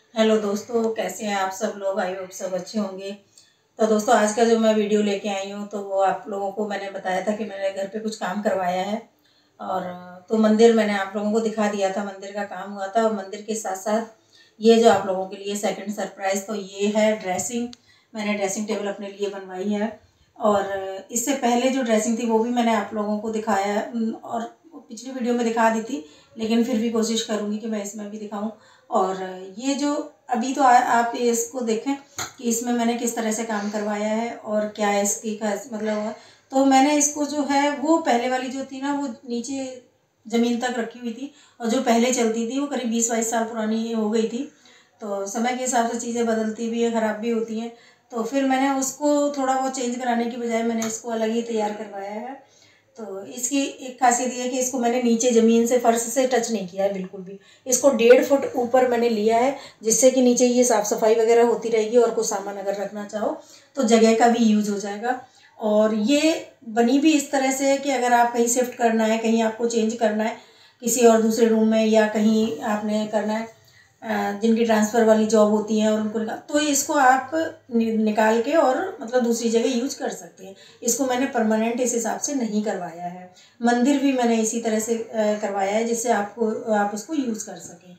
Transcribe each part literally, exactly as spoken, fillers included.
Hello दोस्तों, कैसे हैं आप सब लोग। आई होप सब अच्छे होंगे। तो दोस्तों, आज का जो मैं वीडियो लेके आई हूँ तो वो आप लोगों को मैंने बताया था कि मैंने घर पे कुछ काम करवाया है। और तो मंदिर मैंने आप लोगों को दिखा दिया था, मंदिर का काम हुआ था। और मंदिर के साथ साथ ये जो आप लोगों के लिए सेकंड सरप्राइज़ तो ये है ड्रेसिंग। मैंने ड्रेसिंग टेबल अपने लिए बनवाई है। और इससे पहले जो ड्रेसिंग थी वो भी मैंने आप लोगों को दिखाया है और पिछली वीडियो में दिखा दी थी, लेकिन फिर भी कोशिश करूँगी कि मैं इसमें भी दिखाऊँ। और ये जो अभी तो आ, आप इसको देखें कि इसमें मैंने किस तरह से काम करवाया है और क्या इसकी खास मतलब। तो मैंने इसको जो है वो पहले वाली जो थी ना वो नीचे ज़मीन तक रखी हुई थी, और जो पहले चलती थी वो करीब बीस बाईस साल पुरानी हो गई थी। तो समय के हिसाब से चीज़ें बदलती भी है, ख़राब भी होती हैं। तो फिर मैंने उसको थोड़ा बहुत चेंज कराने की बजाय मैंने इसको अलग ही तैयार करवाया है। तो इसकी एक खासियत ये है कि इसको मैंने नीचे ज़मीन से फर्श से टच नहीं किया है बिल्कुल भी। इसको डेढ़ फुट ऊपर मैंने लिया है, जिससे कि नीचे ये साफ़ सफाई वगैरह होती रहेगी और कुछ सामान अगर रखना चाहो तो जगह का भी यूज़ हो जाएगा। और ये बनी भी इस तरह से है कि अगर आप कहीं शिफ्ट करना है, कहीं आपको चेंज करना है किसी और दूसरे रूम में, या कहीं आपने करना है जिनकी ट्रांसफ़र वाली जॉब होती है और उनको निकाल, तो इसको आप निकाल के और मतलब दूसरी जगह यूज कर सकते हैं। इसको मैंने परमानेंट इस हिसाब से नहीं करवाया है। मंदिर भी मैंने इसी तरह से करवाया है जिससे आपको आप उसको यूज़ कर सकें।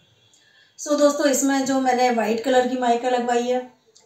सो दोस्तों, इसमें जो मैंने वाइट कलर की माइका लगवाई है,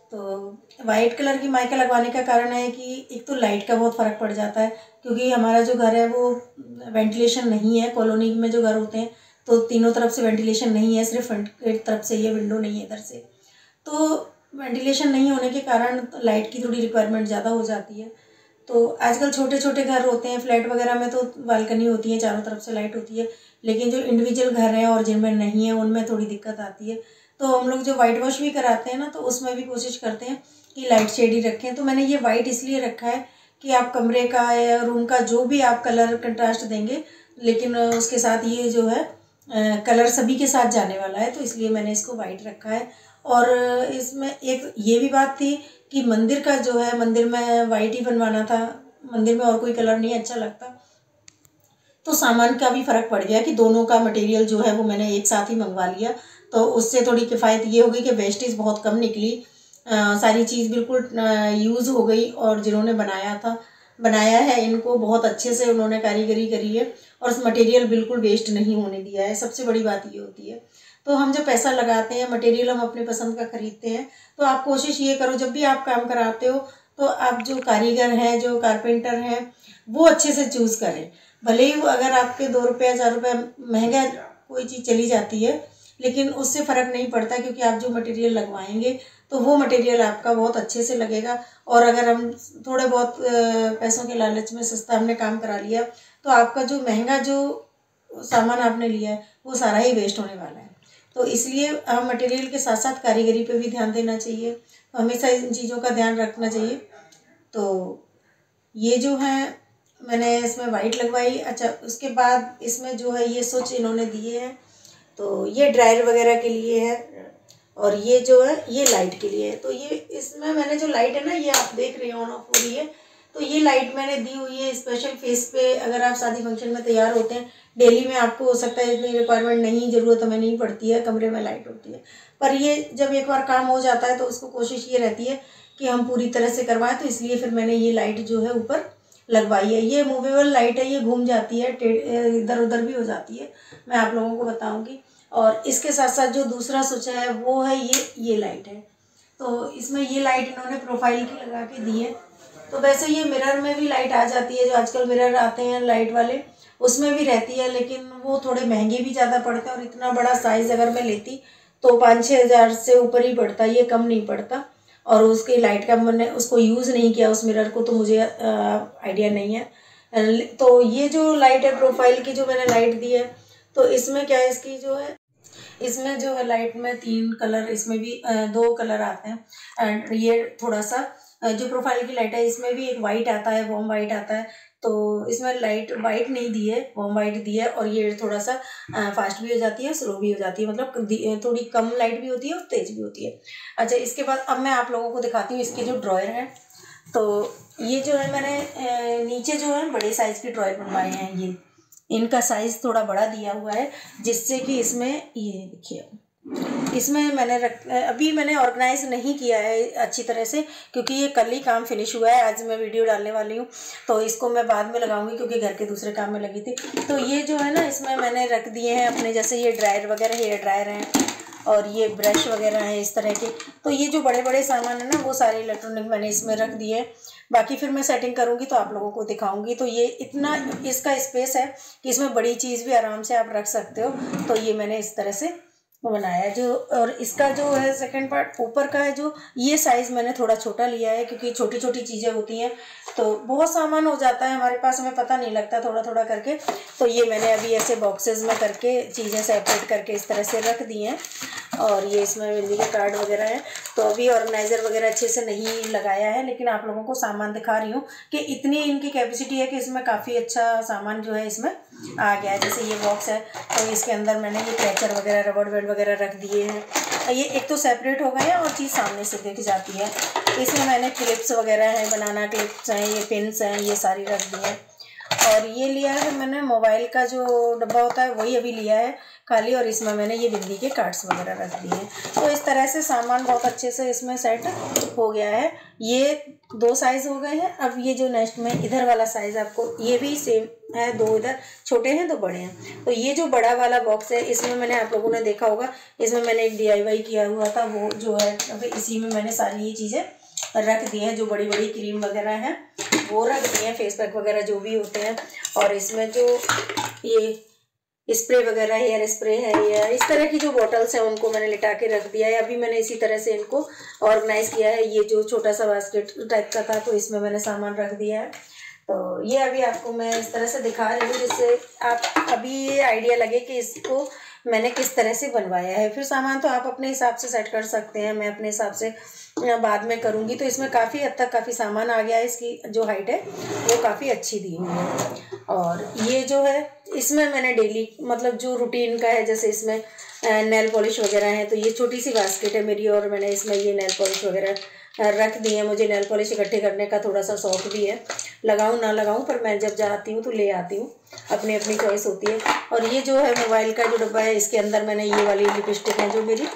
तो वाइट कलर की माइका लगवाने का कारण है कि एक तो लाइट का बहुत फ़र्क पड़ जाता है, क्योंकि हमारा जो घर है वो वेंटिलेशन नहीं है। कॉलोनी में जो घर होते हैं तो तीनों तरफ से वेंटिलेशन नहीं है, सिर्फ फ्रंट की तरफ से, ये विंडो नहीं है इधर से। तो वेंटिलेशन नहीं होने के कारण लाइट की थोड़ी रिक्वायरमेंट ज़्यादा हो जाती है। तो आजकल छोटे छोटे घर होते हैं, फ्लैट वगैरह में तो बालकनी होती है, चारों तरफ से लाइट होती है, लेकिन जो इंडिविजुअल घर हैं और जिनमें नहीं है उनमें थोड़ी दिक्कत आती है। तो हम लोग जो वाइट वॉश भी कराते हैं ना, तो उसमें भी कोशिश करते हैं कि लाइट शेड ही रखें। तो मैंने ये वाइट इसलिए रखा है कि आप कमरे का या रूम का जो भी आप कलर कंट्रास्ट देंगे, लेकिन उसके साथ ये जो है कलर सभी के साथ जाने वाला है, तो इसलिए मैंने इसको वाइट रखा है। और इसमें एक ये भी बात थी कि मंदिर का जो है, मंदिर में वाइट ही बनवाना था, मंदिर में और कोई कलर नहीं अच्छा लगता। तो सामान का भी फ़र्क पड़ गया कि दोनों का मटेरियल जो है वो मैंने एक साथ ही मंगवा लिया। तो उससे थोड़ी किफ़ायत ये हो गई कि वेस्टेज बहुत कम निकली, आ, सारी चीज़ बिल्कुल यूज़ हो गई। और जिन्होंने बनाया था बनाया है इनको बहुत अच्छे से उन्होंने कारीगरी करी है, और उस मटेरियल बिल्कुल वेस्ट नहीं होने दिया है। सबसे बड़ी बात ये होती है। तो हम जब पैसा लगाते हैं, मटेरियल हम अपने पसंद का खरीदते हैं, तो आप कोशिश ये करो जब भी आप काम कराते हो तो आप जो कारीगर हैं, जो कारपेंटर हैं, वो अच्छे से चूज़ करें। भले ही अगर आपके दो रुपया चार रुपया महंगा कोई चीज़ चली जाती है, लेकिन उससे फ़र्क नहीं पड़ता, क्योंकि आप जो मटेरियल लगवाएंगे तो वो मटेरियल आपका बहुत अच्छे से लगेगा। और अगर हम थोड़े बहुत पैसों के लालच में सस्ता हमने काम करा लिया, तो आपका जो महंगा जो सामान आपने लिया है वो सारा ही वेस्ट होने वाला है। तो इसलिए हम मटेरियल के साथ साथ कारीगरी पे भी ध्यान देना चाहिए, हमेशा इन चीज़ों का ध्यान रखना चाहिए। तो ये जो है मैंने इसमें वाइट लगवाई। अच्छा, उसके बाद इसमें जो है ये स्विच इन्होंने दिए हैं, तो ये ड्रायर वगैरह के लिए है, और ये जो है ये लाइट के लिए है। तो ये इसमें मैंने जो लाइट है ना, ये आप देख रहे हो ऑन ऑफ हो रही है, तो ये लाइट मैंने दी हुई है स्पेशल फेस पे। अगर आप शादी फंक्शन में तैयार होते हैं, डेली में आपको हो सकता है इतनी रिक्वायरमेंट नहीं, ज़रूरत हमें नहीं पड़ती है, कमरे में लाइट होती है, पर ये जब एक बार काम हो जाता है तो उसको कोशिश ये रहती है कि हम पूरी तरह से करवाएं। तो इसलिए फिर मैंने ये लाइट जो है ऊपर लगवाई है। ये मूवेबल लाइट है, ये घूम जाती है, इधर उधर भी हो जाती है, मैं आप लोगों को बताऊंगी। और इसके साथ साथ जो दूसरा स्विच है वो है ये ये लाइट है। तो इसमें ये लाइट इन्होंने प्रोफाइल की लगा के दी है। तो वैसे ये मिरर में भी लाइट आ जाती है, जो आजकल मिरर आते हैं लाइट वाले, उसमें भी रहती है, लेकिन वो थोड़े महंगे भी ज़्यादा पड़ते हैं। और इतना बड़ा साइज़ अगर मैं लेती तो पाँच छः हज़ार से ऊपर ही पड़ता, ये कम नहीं पड़ता। और उसकी लाइट का मैंने उसको यूज़ नहीं किया उस मिरर को, तो मुझे आइडिया नहीं है। तो ये जो लाइट है प्रोफाइल की जो मैंने लाइट दी है, तो इसमें क्या है, इसकी जो है इसमें जो है लाइट में तीन कलर, इसमें भी दो कलर आते हैं। एंड ये थोड़ा सा जो प्रोफाइल की लाइट है इसमें भी एक वाइट आता है, वॉर्म वाइट आता है। तो इसमें लाइट वाइट नहीं दी है, वॉर्म वाइट दी है। और ये थोड़ा सा फास्ट भी हो जाती है, स्लो भी हो जाती है, मतलब थोड़ी कम लाइट भी होती है और तेज़ भी होती है। अच्छा, इसके बाद अब मैं आप लोगों को दिखाती हूँ इसके जो ड्रॉयर है। तो ये जो है मैंने नीचे जो है बड़े साइज़ के ड्रॉयर बनवाए हैं। ये इनका साइज़ थोड़ा बड़ा दिया हुआ है, जिससे कि इसमें ये देखिए इसमें मैंने रख अभी मैंने ऑर्गेनाइज नहीं किया है अच्छी तरह से, क्योंकि ये कल ही काम फिनिश हुआ है। आज मैं वीडियो डालने वाली हूँ तो इसको मैं बाद में लगाऊंगी क्योंकि घर के दूसरे काम में लगी थी। तो ये जो है ना, इसमें मैंने रख दिए हैं अपने, जैसे ये ड्रायर वगैरह, हेयर ड्रायर हैं और ये ब्रश वगैरह हैं इस तरह के। तो ये जो बड़े बड़े सामान है ना, वो सारे इलेक्ट्रॉनिक मैंने इसमें रख दिए हैं। बाकी फिर मैं सेटिंग करूँगी तो आप लोगों को दिखाऊंगी। तो ये इतना इसका स्पेस है कि इसमें बड़ी चीज़ भी आराम से आप रख सकते हो। तो ये मैंने इस तरह से बनाया है जो, और इसका जो है सेकंड पार्ट ऊपर का है, जो ये साइज़ मैंने थोड़ा छोटा लिया है क्योंकि छोटी छोटी चीज़ें होती हैं तो बहुत सामान हो जाता है हमारे पास, हमें पता नहीं लगता थोड़ा थोड़ा करके। तो ये मैंने अभी ऐसे बॉक्सेस में करके चीज़ें सेपरेट करके इस तरह से रख दी हैं। और ये इसमें बिजली के कार्ड वगैरह है। तो अभी ऑर्गेनाइज़र वगैरह अच्छे से नहीं लगाया है, लेकिन आप लोगों को सामान दिखा रही हूँ कि इतनी इनकी कैपेसिटी है कि इसमें काफ़ी अच्छा सामान जो है इसमें आ गया है। जैसे ये बॉक्स है तो इसके अंदर मैंने ये क्रैकर वगैरह, रबड़ बैंड वगैरह रख दिए हैं। ये एक तो सेपरेट हो गए हैं और चीज़ सामने से दिख जाती है। इसमें मैंने क्लिप्स वगैरह हैं, बनाना क्लिप्स हैं, ये पिन्स हैं, ये सारी रख दी हैं। और ये लिया है मैंने मोबाइल का जो डब्बा होता है वही अभी लिया है खाली, और इसमें मैंने ये बिंदी के कार्ड्स वगैरह रख दिए हैं। तो इस तरह से सामान बहुत अच्छे से इसमें सेट हो गया है। ये दो साइज़ हो गए हैं। अब ये जो नेक्स्ट में इधर वाला साइज़ आपको, ये भी सेम है, दो इधर छोटे हैं दो बड़े हैं। तो ये जो बड़ा वाला बॉक्स है इसमें मैंने, आप लोगों ने देखा होगा, इसमें मैंने एक डी आई वाई किया हुआ था, वो जो है अभी इसी में मैंने सारी ये चीज़ें रख दी हैं। जो बड़ी बड़ी क्रीम वगैरह हैं वो रख दी हैं, फेस पैक वगैरह जो भी होते हैं। और इसमें जो ये स्प्रे वगैरह, हेयर स्प्रे है, या इस तरह की जो बॉटल्स हैं उनको मैंने लिटा के रख दिया है। अभी मैंने इसी तरह से इनको ऑर्गेनाइज किया है। ये जो छोटा सा बास्केट टाइप का था तो इसमें मैंने सामान रख दिया है। तो ये अभी आपको मैं इस तरह से दिखा रही हूँ जिससे आप अभी ये आइडिया लगे कि इसको मैंने किस तरह से बनवाया है। फिर सामान तो आप अपने हिसाब से सेट कर सकते हैं, मैं अपने हिसाब से बाद में करूँगी। तो इसमें काफ़ी हद तक काफ़ी सामान आ गया है। इसकी जो हाइट है वो काफ़ी अच्छी दी हुई है। और ये जो है इसमें मैंने डेली मतलब जो रूटीन का है, जैसे इसमें नेल पॉलिश वगैरह है, तो ये छोटी सी बास्केट है मेरी और मैंने इसमें ये नेल पॉलिश वगैरह रख दी है। मुझे नेल पॉलिश इकट्ठे करने का थोड़ा सा शौक भी है, लगाऊं ना लगाऊं, पर मैं जब जाती हूँ तो ले आती हूँ, अपनी अपनी चॉइस होती है। और ये जो है मोबाइल का जो डब्बा है, इसके अंदर मैंने ये वाली लिपस्टिक है जो मेरी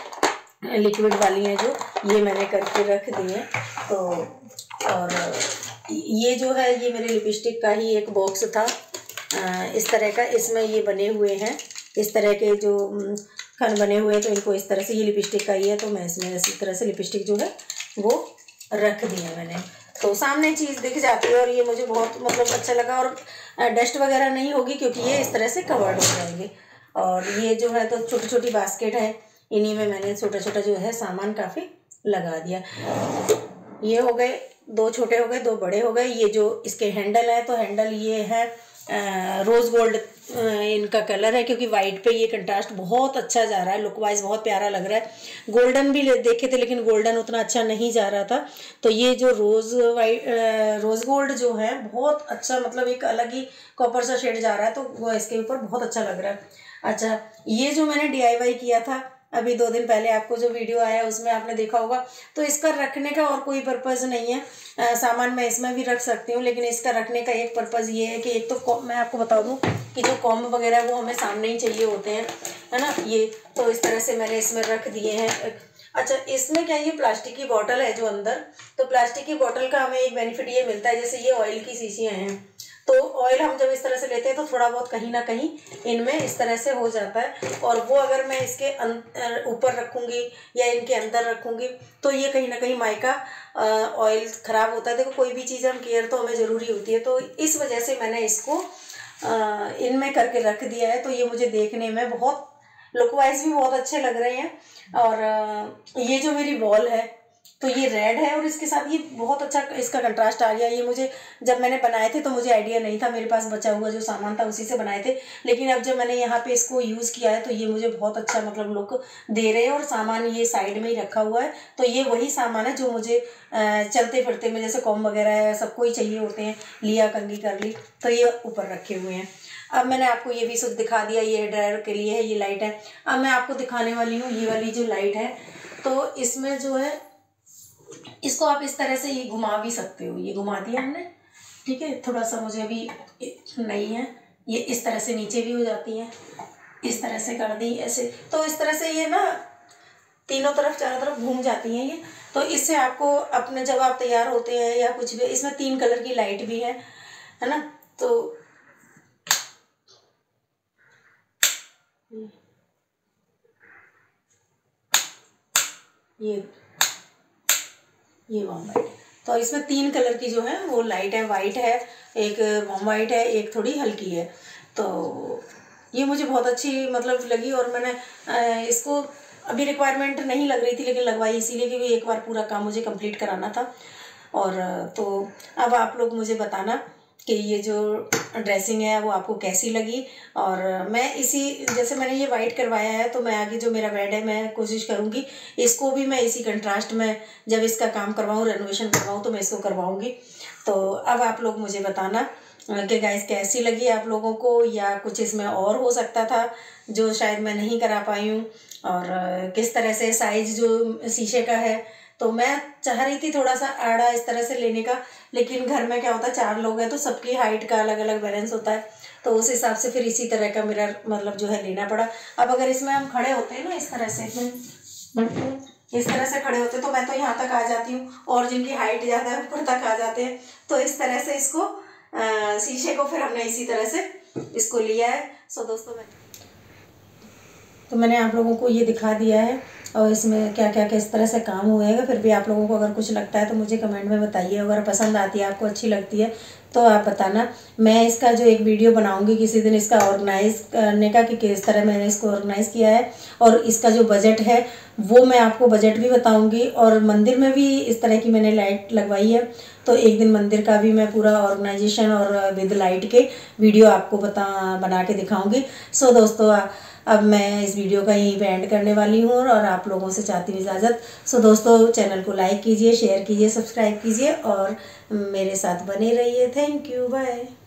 लिक्विड वाली हैं, जो ये मैंने करके रख दी है। तो और ये जो है ये मेरे लिपस्टिक का ही एक बॉक्स था इस तरह का, इसमें ये बने हुए हैं इस तरह के जो खन बने हुए हैं। तो इनको इस तरह से, ये लिपस्टिक का ही है तो मैं इसमें इसी तरह से लिपस्टिक जो है वो रख दी है मैंने। तो सामने चीज़ दिख जाती है और ये मुझे बहुत मतलब अच्छा लगा। और डस्ट वगैरह नहीं होगी क्योंकि ये इस तरह से कवर्ड हो जाएंगे। और ये जो है तो छोटी छोटी बास्केट है, इन्हीं में मैंने छोटा छोटा जो है सामान काफ़ी लगा दिया। ये हो गए, दो छोटे हो गए, दो बड़े हो गए। ये जो इसके हैंडल है, तो हैंडल ये है रोज़ गोल्ड इनका कलर है, क्योंकि वाइट पे ये कंट्रास्ट बहुत अच्छा जा रहा है, लुक वाइज बहुत प्यारा लग रहा है। गोल्डन भी देखे थे लेकिन गोल्डन उतना अच्छा नहीं जा रहा था। तो ये जो रोज़ वाइट रोज़ गोल्ड जो है बहुत अच्छा, मतलब एक अलग ही कॉपर सा शेड जा रहा है, तो वो इसके ऊपर बहुत अच्छा लग रहा है। अच्छा, ये जो मैंने डी आई वाई किया था अभी दो दिन पहले, आपको जो वीडियो आया उसमें आपने देखा होगा, तो इसका रखने का और कोई पर्पज़ नहीं है। आ, सामान मैं इसमें भी रख सकती हूँ, लेकिन इसका रखने का एक पर्पज़ ये है कि एक तो मैं आपको बता दूँ कि जो कॉम्ब वगैरह वो हमें सामने ही चाहिए होते हैं, है ना। ये तो इस तरह से मैंने इसमें रख दिए हैं। अच्छा, इसमें क्या, ये प्लास्टिक की बॉटल है जो अंदर, तो प्लास्टिक की बॉटल का हमें एक बेनिफिट ये मिलता है, जैसे ये ऑयल की शीशियाँ हैं, तो ऑयल हम जब इस तरह से लेते हैं तो थोड़ा बहुत कहीं ना कहीं इनमें इस तरह से हो जाता है। और वो अगर मैं इसके ऊपर रखूँगी या इनके अंदर रखूँगी तो ये कहीं ना कहीं माइका ऑयल ख़राब होता है। देखो, कोई भी चीज़ हम केयर तो हमें ज़रूरी होती है, तो इस वजह से मैंने इसको इनमें करके रख दिया है। तो ये मुझे देखने में बहुत लुक वाइज भी बहुत अच्छे लग रहे हैं। और ये जो मेरी वॉल है तो ये रेड है और इसके साथ ये बहुत अच्छा इसका कंट्रास्ट आ गया। ये मुझे जब मैंने बनाए थे तो मुझे आइडिया नहीं था, मेरे पास बचा हुआ जो सामान था उसी से बनाए थे, लेकिन अब जब मैंने यहाँ पे इसको यूज़ किया है तो ये मुझे बहुत अच्छा मतलब लुक दे रहे हैं। और सामान ये साइड में ही रखा हुआ है, तो ये वही सामान है जो मुझे चलते फिरते में, जैसे कॉम वगैरह है, सबको ही चाहिए होते हैं, लिया कंघी कर ली, तो ये ऊपर रखे हुए हैं। अब मैंने आपको ये भी सब दिखा दिया, ये ड्रायर के लिए है, ये लाइट है। अब मैं आपको दिखाने वाली हूँ ये वाली जो लाइट है, तो इसमें जो है इसको आप इस तरह से ये घुमा भी सकते हो। ये घुमा दिया हमने, ठीक है। थोड़ा सा मुझे अभी नहीं है, ये इस तरह से नीचे भी हो जाती है, इस तरह से कर दी ऐसे, तो इस तरह से ये ना तीनों तरफ चारों तरफ घूम जाती हैं ये। तो इससे आपको अपने जब आप तैयार होते हैं या कुछ भी, इसमें तीन कलर की लाइट भी है है ना। तो ये ये वाम वाइट, तो इसमें तीन कलर की जो है वो लाइट है, वाइट है, एक वाम वाइट है, एक थोड़ी हल्की है। तो ये मुझे बहुत अच्छी मतलब लगी और मैंने इसको अभी रिक्वायरमेंट नहीं लग रही थी लेकिन लगवाई इसीलिए क्योंकि एक बार पूरा काम मुझे कंप्लीट कराना था। और तो अब आप लोग मुझे बताना कि ये जो ड्रेसिंग है वो आपको कैसी लगी। और मैं इसी जैसे मैंने ये वाइट करवाया है तो मैं आगे जो मेरा बेड है मैं कोशिश करूँगी इसको भी मैं इसी कंट्रास्ट में जब इसका काम करवाऊँ, रेनोवेशन करवाऊँ, तो मैं इसको करवाऊँगी। तो अब आप लोग मुझे बताना कि गाइस कैसी लगी आप लोगों को, या कुछ इसमें और हो सकता था जो शायद मैं नहीं करा पाई हूँ, और किस तरह से साइज़ जो शीशे का है। तो मैं चाह रही थी थोड़ा सा आड़ा इस तरह से लेने का, लेकिन घर में क्या होता है चार लोग हैं तो सबकी हाइट का अलग अलग बैलेंस होता है, तो उस हिसाब से फिर इसी तरह का मिरर मतलब जो है लेना पड़ा। अब अगर इसमें हम खड़े होते हैं ना इस तरह से, इस तरह से खड़े होते तो मैं तो यहाँ तक आ जाती हूँ, और जिनकी हाइट ज़्यादा है ऊपर तक आ जाते हैं। तो इस तरह से इसको शीशे को फिर हमने इसी तरह से इसको लिया है। सो दोस्तों मैं तो मैंने आप लोगों को ये दिखा दिया है और इसमें क्या क्या किस तरह से काम हुएगा। फिर भी आप लोगों को अगर कुछ लगता है तो मुझे कमेंट में बताइए, अगर पसंद आती है आपको अच्छी लगती है तो आप बताना। मैं इसका जो एक वीडियो बनाऊंगी किसी दिन इसका ऑर्गेनाइज करने का कि किस तरह मैंने इसको ऑर्गेनाइज़ किया है, और इसका जो बजट है वो मैं आपको बजट भी बताऊंगी। और मंदिर में भी इस तरह की मैंने लाइट लगवाई है, तो एक दिन मंदिर का भी मैं पूरा ऑर्गेनाइजेशन और विद लाइट के वीडियो आपको बता बना के दिखाऊंगी। सो दोस्तों अब मैं इस वीडियो का यहीं पे एंड करने वाली हूँ और आप लोगों से चाहती हूँ इजाज़त। सो दोस्तों चैनल को लाइक कीजिए, शेयर कीजिए, सब्सक्राइब कीजिए और मेरे साथ बने रहिए। Thank you, bye.